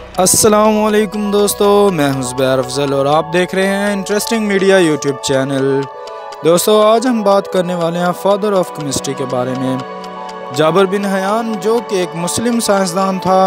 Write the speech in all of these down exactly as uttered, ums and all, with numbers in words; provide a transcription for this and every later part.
السلام علیکم دوستو، میں ہوں زبیر افضل اور آپ دیکھ رہے ہیں انٹرسٹنگ میڈیا یوٹیوب چینل۔ دوستو آج ہم بات کرنے والے ہیں فادر آف کیمسٹری کے بارے میں، جابر بن حیان، جو کہ ایک مسلم سائنسدان تھا۔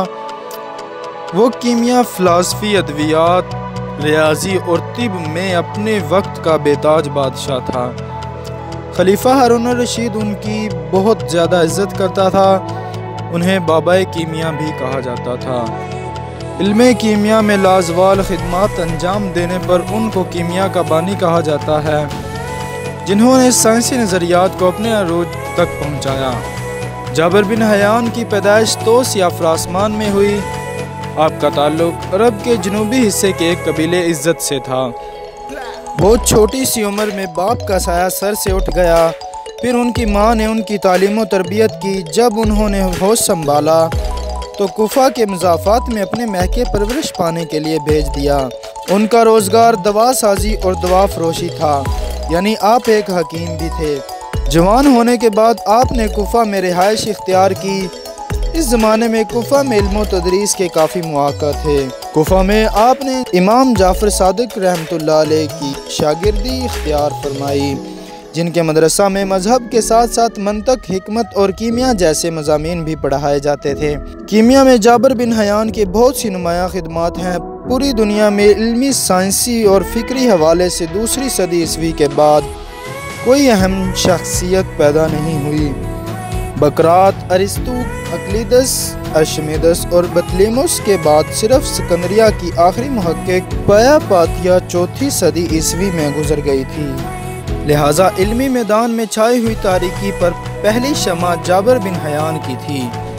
وہ کیمیا، فلسفی، ادویات، ریاضی اور طب میں اپنے وقت کا بے تاج بادشاہ تھا۔ خلیفہ ہارون الرشید ان کی بہت زیادہ عزت کرتا تھا، انہیں بابائے کیمیا بھی کہا جاتا تھا۔ علم کیمیا میں لازوال خدمات انجام دینے پر ان کو کیمیا کا بانی کہا جاتا ہے، جنہوں نے سائنسی نظریات کو اپنے عروج تک پہنچایا۔ جابر بن حیان کی پیدائش توس یا فراسمان میں ہوئی۔ آپ کا تعلق عرب کے جنوبی حصے کے ایک قبیلے عزت سے تھا۔ بہت چھوٹی سی عمر میں باپ کا سایہ سر سے اٹھ گیا، پھر ان کی ماں نے ان کی تعلیم و تربیت کی۔ جب انہوں نے ہوش سنبھالا تو کوفہ کے مضافات میں اپنے میکے پرورش پانے کے لیے بھیج دیا۔ ان کا روزگار دوا سازی اور دوا فروشی تھا، یعنی آپ ایک حکیم بھی تھے۔ جوان ہونے کے بعد آپ نے کوفہ میں رہائش اختیار کی۔ اس زمانے میں کوفہ میں علم و تدریس کے کافی مواقع تھے۔ کوفہ میں آپ نے امام جعفر صادق رحمۃ اللہ علیہ کی شاگردی اختیار فرمائی، جن کے مدرسہ میں مذہب کے ساتھ ساتھ منطق، حکمت اور کیمیا جیسے مضامین بھی پڑھائے جاتے تھے۔ کیمیا میں جابر بن حیان کی بہت سی نمایاں خدمات ہیں۔ پوری دنیا میں علمی، سائنسی اور فکری حوالے سے دوسری صدی عیسوی کے بعد کوئی اہم شخصیت پیدا نہیں ہوئی۔ بقراط، ارسطو، اقلیدس، ارشمیدس اور بطلیموس کے بعد صرف سکندریہ کی آخری محقق پایا پاتیا چوتھی صدی عیسوی میں گزر گئی تھی، لہٰذا علمی میدان میں چھائی ہوئی تاریکی پر پہلی شمع جابر بن حیان کی تھی۔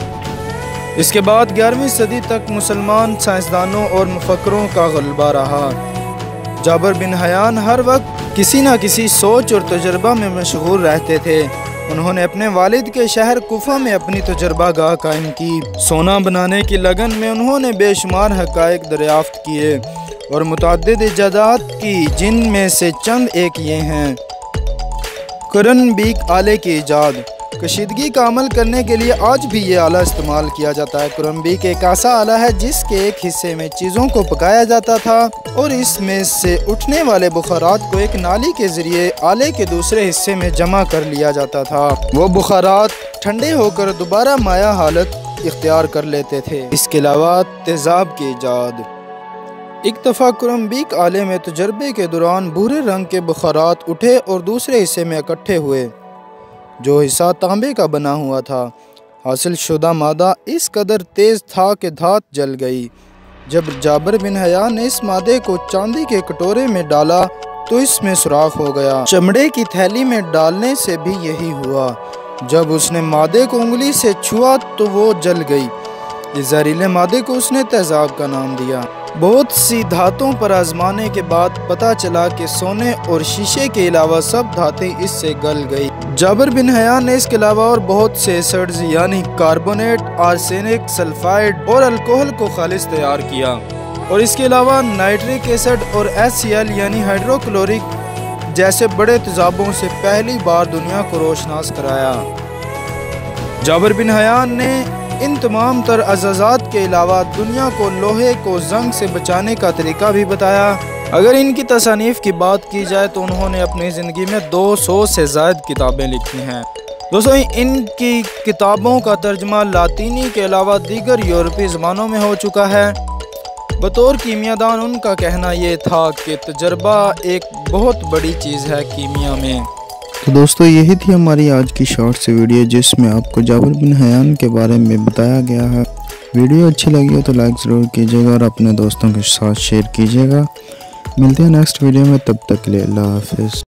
اس کے بعد گیارہویں صدی تک مسلمان سائنسدانوں اور مفکروں کا غلبہ رہا۔ جابر بن حیان ہر وقت کسی نہ کسی سوچ اور تجربہ میں مشغول رہتے تھے۔ انہوں نے اپنے والد کے شہر کوفہ میں اپنی تجربہ گاہ قائم کی۔ سونا بنانے کی لگن میں انہوں نے بے شمار حقائق دریافت کیے اور متعدد ایجادات کی، جن میں سے چند ایک یہ ہیں: کرنبیک آلے کی ایجاد۔ کشیدگی کا عمل کرنے کے لیے آج بھی یہ آلہ استعمال کیا جاتا ہے۔ کرنبیک ایک ایسا آلہ ہے جس کے ایک حصے میں چیزوں کو پکایا جاتا تھا اور اس میں سے اٹھنے والے بخارات کو ایک نالی کے ذریعے آلے کے دوسرے حصے میں جمع کر لیا جاتا تھا۔ وہ بخارات ٹھنڈے ہو کر دوبارہ مائع حالت اختیار کر لیتے تھے۔ اس کے علاوہ تیزاب کی ایجاد۔ ایک دفعہ کرنبیک آلے میں تجربے کے دوران بھورے رنگ کے بخارات اٹھے اور دوسرے حصے میں اکٹھے ہوئے، جو حصہ تانبے کا بنا ہوا تھا۔ حاصل شدہ مادہ اس قدر تیز تھا کہ دھات جل گئی۔ جب جابر بن حیان نے اس مادے کو چاندی کے کٹورے میں ڈالا تو اس میں سوراخ ہو گیا۔ چمڑے کی تھیلی میں ڈالنے سے بھی یہی ہوا۔ جب اس نے مادے کو انگلی سے چھوا تو وہ جل گئی۔ اس زہریلے مادے کو اس نے تیزاب کا نام دیا۔ بہت سی دھاتوں پر آزمانے کے بعد پتہ چلا کہ سونے اور شیشے کے علاوہ سب دھاتیں اس سے گل گئی۔ جابر بن حیان نے اس کے علاوہ اور بہت سے ایسڈز یعنی کاربونیٹ، آرسینک، سلفائڈ اور الکوہل کو خالص تیار کیا، اور اس کے علاوہ نائٹرک ایسڈ اور ایس سی ایل یعنی ہائیڈرو کلورک جیسے بڑے تیزابوں سے پہلی بار دنیا کو روشناس کرایا۔ جابر بن حیان نے ان تمام تر اعزازات کے علاوہ دنیا کو لوہے کو زنگ سے بچانے کا طریقہ بھی بتایا۔ اگر ان کی تصانیف کی بات کی جائے تو انہوں نے اپنی زندگی میں دو سو سے زائد کتابیں لکھی ہیں۔ دوستو ان کی کتابوں کا ترجمہ لاطینی کے علاوہ دیگر یورپی زبانوں میں ہو چکا ہے۔ بطور کیمیا دان ان کا کہنا یہ تھا کہ تجربہ ایک بہت بڑی چیز ہے کیمیا میں۔ تو دوستو یہی تھی ہماری آج کی شارٹ سی ویڈیو، جس میں آپ کو جابر بن حیان کے بارے میں بتایا گیا ہے۔ ویڈیو اچھی لگی ہو تو لائک ضرور کیجیے گا اور اپنے دوستوں کے ساتھ شیئر کیجیے گا۔ ملتے ہیں نیکسٹ ویڈیو میں، تب تک کے لیے اللہ حافظ۔